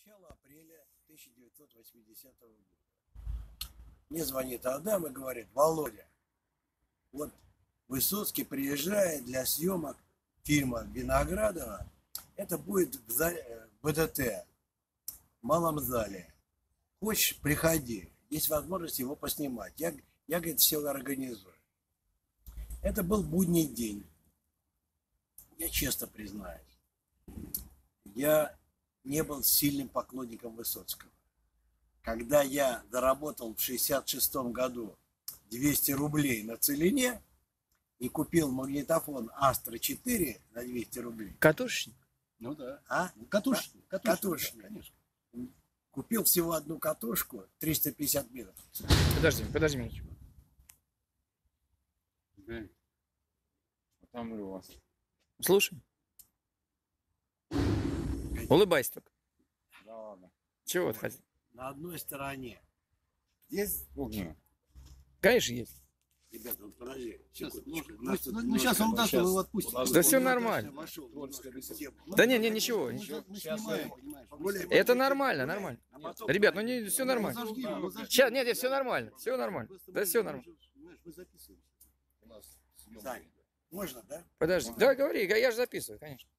начала апреля 1980 года. Мне звонит Адам и говорит: Володя, вот Высоцкий приезжает для съемок фильма Виноградова. Это будет в БДТ, в малом зале. Хочешь, приходи. Есть возможность его поснимать. Я говорит, все организую. Это был будний день. Я честно признаюсь. Я не был сильным поклонником Высоцкого. Когда я заработал в 1966 году 200 рублей на Целине и купил магнитофон Астра 4 на 200 рублей. Катушечник? Ну да. А? Катушечник. Конечно. Купил всего одну катушку, 350 метров. Подожди минуточку. Там у вас. Слушай. Улыбайся только. Да ладно. Чего ты хотел? На одной стороне. Есть? Конечно, есть. Ребята, вот подожди. Ну сейчас он даст, его отпустит. Да все нормально. Да не, ничего. Это нормально. Ребят, ну не все нормально. Сейчас, нет, все нормально. Все нормально. Да все нормально. Сань, можно, да? Подожди. Да, говори, я же записываю, конечно.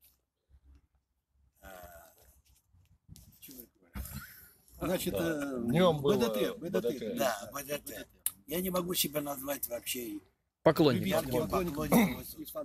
Значит, днем было БДТ. Да, БДТ. Я не могу себя назвать вообще Поклонник. поклонником.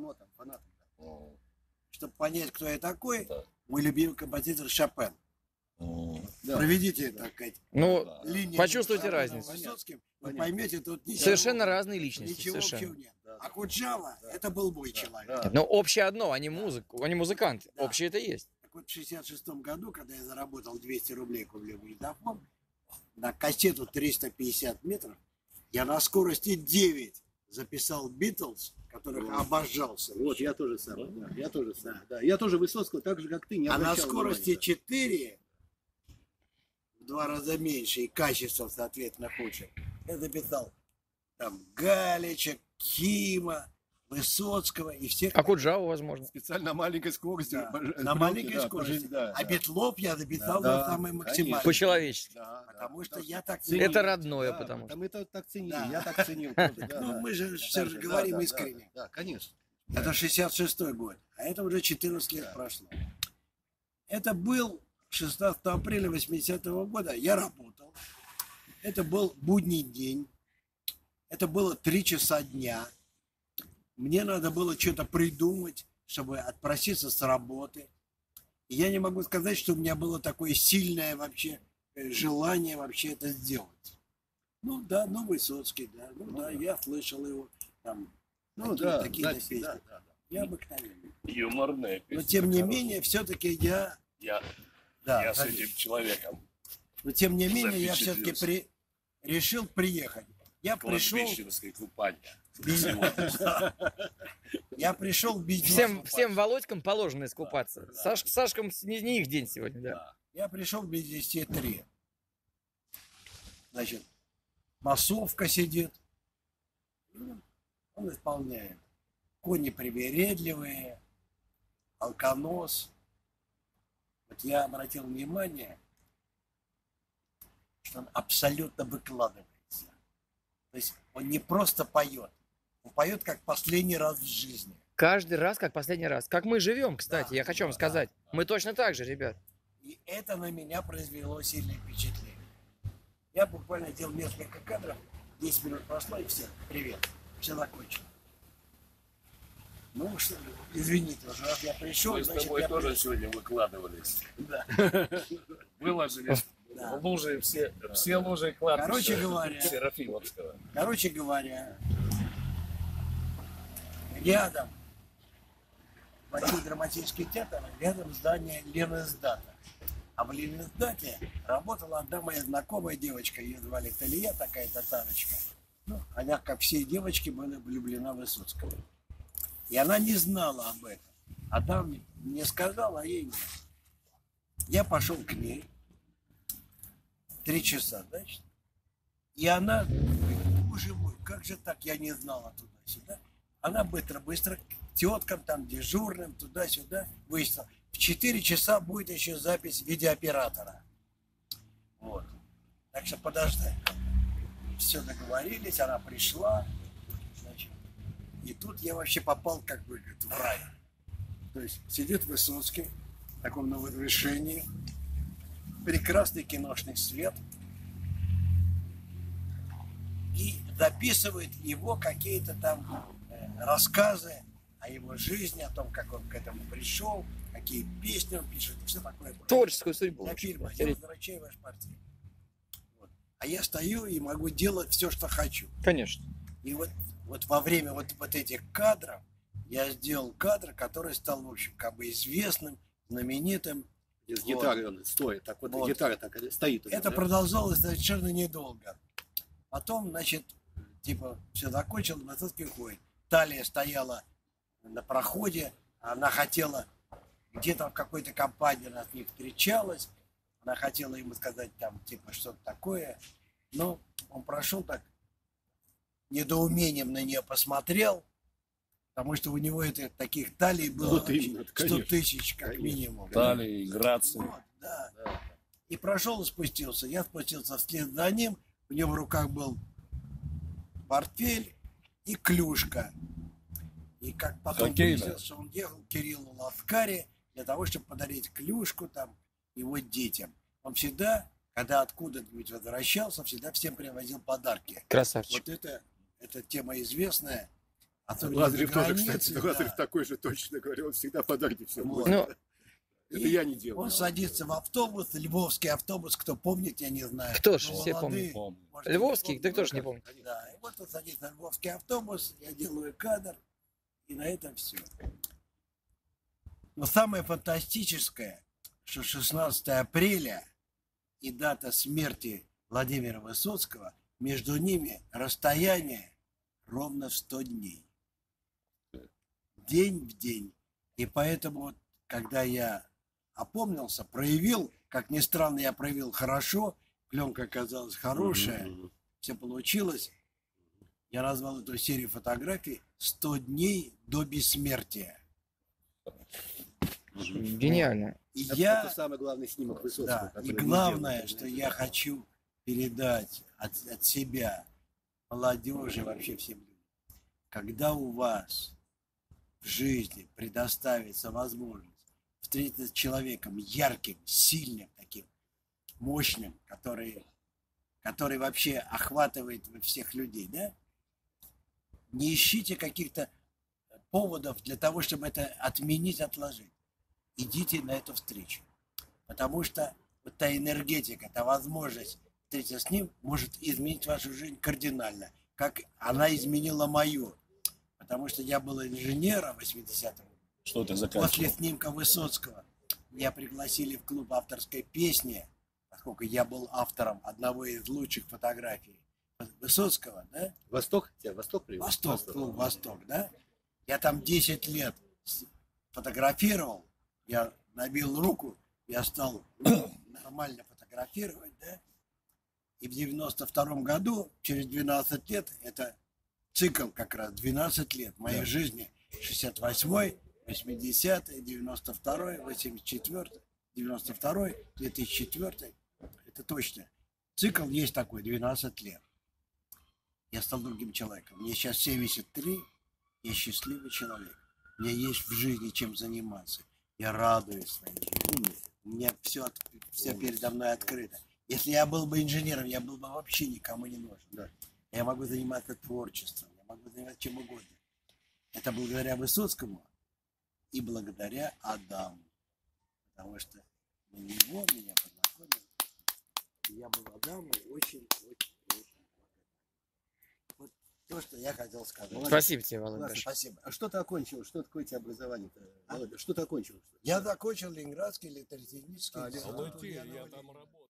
Чтобы понять, кто я такой, мой любимый композитор Шопен. Проведите, так сказать, линию. Почувствуйте разницу. Высоцким, вы поймете, тут Совершенно разные личности. ничего общего нет. А Куджава, это был мой человек. Но общее одно, они музыканты. Общее это есть. Так вот, в 1966 году, когда я заработал 200 рублей, купил магнитофон, на кассету 350 метров, я на скорости 9 записал Битлз, которых обожался. Вот, я тоже сам. Да. Я тоже Высоцкого, так же, как ты, не А на обращал скорости внимания. 4 в 2 раза меньше и качество, соответственно, хуже. Я записал там Галича, Кима, Высоцкого и всех. А Куджаву, возможно. Специально на маленькой скорости. Да, на маленькой скорости. А Битлов я записал на самой максимальной. По-человечески. Потому что я так ценил. Это родное, потому что. Мы это так ценили, Да. я так ценил. тоже, да, Ну, да. мы же все же говорим искренне. Да, конечно. Это 66-й год, а это уже 14 лет прошло. Это был 16 апреля 80-го года. Я работал. Это был будний день. Это было 3 часа дня. Мне надо было что-то придумать, чтобы отпроситься с работы. И я не могу сказать, что у меня было такое сильное вообще желание вообще это сделать. Ну да, Высоцкий, да. Я слышал его там. Такие песни. Да. Необыкновенные. Юморная песня. Но тем не менее, все-таки я Я с этим человеком. Но тем не менее, я запечатлелся. все-таки решил приехать. Я пришел. Кладбищенское купание. Я пришел без Всем Володькам положено искупаться. Сашкам не их день сегодня, да. Я пришел без 10:03. Значит, массовка сидит. Он исполняет. Кони привередливые, алканос. Вот я обратил внимание, что он абсолютно выкладывается. То есть он не просто поет, он поет как последний раз в жизни. Каждый раз, как последний раз. Как мы живем, кстати, Да, я хочу вам сказать. Мы точно так же, ребят. И это на меня произвело сильное впечатление. Я буквально делал несколько кадров, 10 минут прошло и все, привет, все закончено. Ну что, извините, уже раз я пришел, Мы с тобой я тоже пришел. сегодня выкладывались. Да. Выложили Да. лужи, все лужи кладбища Короче говоря. Серафимовского. Короче говоря, рядом Большой драматический театр, рядом здание Ленэздата. А в Ленэздате работала одна моя знакомая девочка, ее звали Талия, такая татарочка. Ну, она, как все девочки, была влюблена в Высоцкого. И она не знала об этом. Она мне сказала, а ей нет. Я пошел к ней. 3 часа, значит. И она говорит, боже мой, как же так, я не знала туда-сюда. Она быстро к теткам, там, дежурным, туда-сюда выяснила. в 4 часа будет еще запись видеооператора. Вот. Так что подождать. Все договорились, она пришла. Значит, и тут я вообще попал как бы в рай. То есть сидит Высоцкий в таком новорешении. Прекрасный киношный свет. И записывает его какие-то там рассказы о его жизни, о том, как он к этому пришел, какие песни он пишет, и все такое. Творческую судьбу. Для фильма «Я возвращаю ваш портрет». Вот. А я стою и могу делать все, что хочу. Конечно. И вот во время вот этих кадров я сделал кадр, который стал, в общем, как бы известным, знаменитым. С гитарой он стоит, так вот, Вот. гитара так стоит. Это продолжалось совершенно недолго. Потом, значит, типа, все закончил, Высоцкий уходит. Талия стояла на проходе, она хотела, где-то в какой-то компании она с ним встречалась, она хотела ему сказать там, типа, что-то такое, но он прошел так, недоумением на нее посмотрел, потому что у него таких талий было 100 тысяч как минимум. Талии, грации. Вот, да. И прошел и спустился. Я спустился вслед за ним, у него в руках был портфель и клюшка. И как потом выяснилось, что он ехал к Кириллу Ласкари для того, чтобы подарить клюшку там его детям. Он всегда, когда откуда-нибудь возвращался, всегда всем привозил подарки. Красавчик. Вот это тема известная. Лазарев тоже, кстати, Лазарев такой же точно говорил, он всегда подарки все Вот. это я не делал. Он садится в автобус, львовский автобус, кто помнит, я не знаю. Кто ж, Но все молодые, помнят. может, Львовский, не да помнят. кто ж не помнит. Да, и вот он садится в львовский автобус, я делаю кадр, и на этом все. Но самое фантастическое, что 16 апреля и дата смерти Владимира Высоцкого, между ними расстояние ровно 100 дней. День в день. И поэтому, вот, когда я опомнился, проявил, как ни странно, я проявил хорошо, пленка оказалась хорошая, все получилось. Я назвал эту серию фотографий «100 дней до бессмертия». Гениально. И Это самый главный снимок Высоцкого. да, который и мы главное, делали, что я хочу передать от себя молодежи, вообще всем людям. Когда у вас в жизни предоставится возможность встретиться с человеком ярким, сильным, таким мощным, который вообще охватывает всех людей, да? Не ищите каких-то поводов для того, чтобы это отменить, отложить. Идите на эту встречу. Потому что вот та энергетика, та возможность встретиться с ним может изменить вашу жизнь кардинально, как она изменила мою. Потому что я был инженером в 80-м. Что ты После заканчивал? снимка Высоцкого меня пригласили в клуб авторской песни, поскольку я был автором одного из лучших фотографий Высоцкого, да? Восток? Тебя Восток привел? Восток, клуб Восток, да? Я там 10 лет фотографировал, я набил руку, я стал нормально фотографировать, да? И в 92-м году, через 12 лет, это цикл как раз, 12 лет моей жизни, 68-й, 80-й, 92-й, 84-й, 92-й, 2004-й, это точно. Цикл есть такой, 12 лет. Я стал другим человеком. Мне сейчас 73, я счастливый человек. У меня есть в жизни чем заниматься. Я радуюсь своей жизни. У меня все передо мной открыто. Если я был бы инженером, я был бы вообще никому не нужен. Да. Я могу заниматься творчеством, я могу заниматься чем угодно. Это благодаря Высоцкому и благодаря Адаму. Потому что на него меня познакомил. И я был Адаму очень. Вот то, что я хотел сказать. Спасибо тебе, Ладно, Володя. Спасибо. А что ты окончил? Что такое у тебя образование-то? Володя, что ты окончил? Я закончил Ленинградский электротехнический А, институт. Латырь, я там работал.